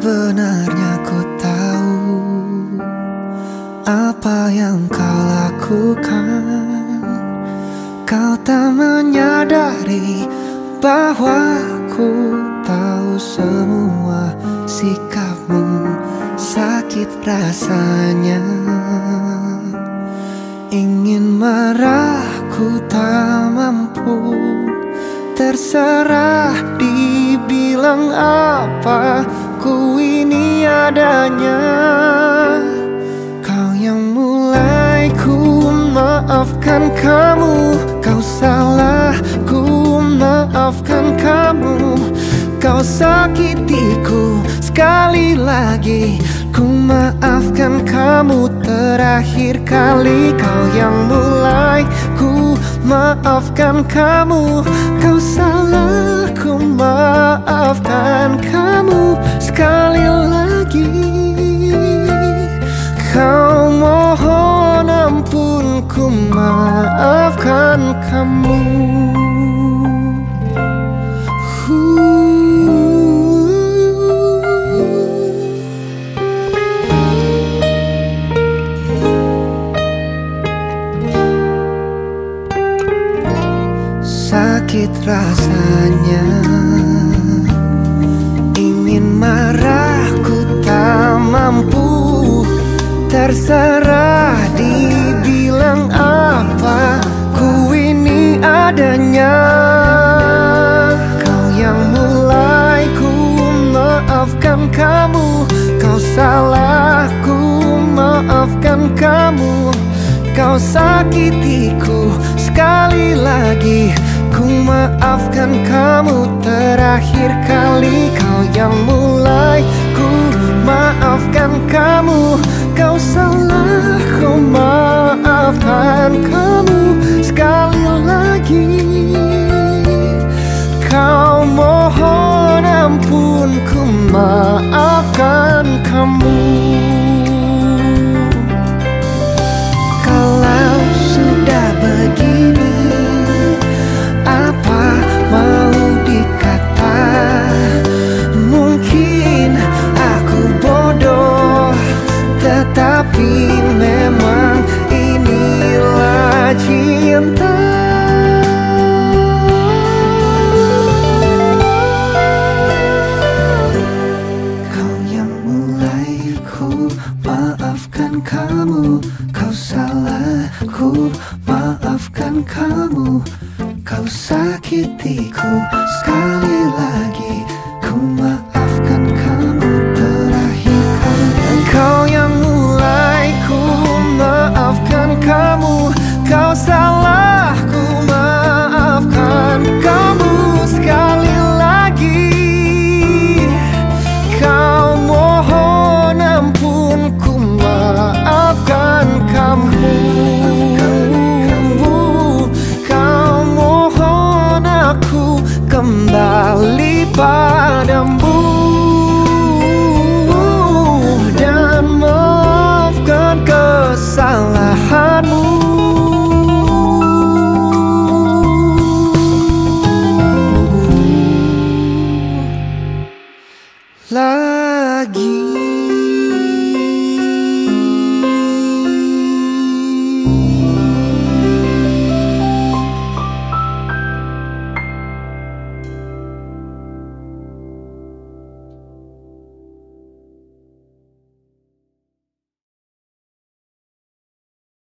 Sebenarnya ku tahu apa yang kau lakukan. Kau tak menyadari bahwa ku tahu semua sikapmu. Sakit rasanya, ingin marah ku tak mampu. Terserah dibilang apa, ku ini adanya. Kau yang mulai, ku maafkan kamu. Kau salah, ku maafkan kamu. Kau sakitiku sekali lagi, ku maafkan kamu. Terakhir kali kau yang mulai, ku maafkan kamu. Kau salah, ku maafkan kamu. Sekali lagi kau mohon ampun, ku maafkan kamu. Sakit rasanya, ingin marah ku tak mampu. Terserah dibilang apa, ku ini adanya. Kau yang mulai, ku maafkan kamu. Kau salah, ku maafkan kamu. Kau sakitiku sekali lagi, ku maafkan kamu. Terakhir kali kau yang mulai, ku maafkan kamu. Kau salah, ku maafkan kamu. Sekali lagi kau mohon ampun, ku maafkan kamu. Kalau sudah begini, apa mau dikata? Mungkin aku bodoh, tetapi memang inilah cinta. Kau yang mulai, ku maafkan kamu. Kau salah, ku maafkan kamu. Kau sakitiku sekali lagi, ku maafkan kamu. Terakhir kali kau yang mulai, ku maafkan kamu. Kau salah, ku maafkan kamu. Sekali lagi kau mohon ampun, ku maafkan kamu. Kau mohon aku kembali padamu dan maafkan kesalahanmu. La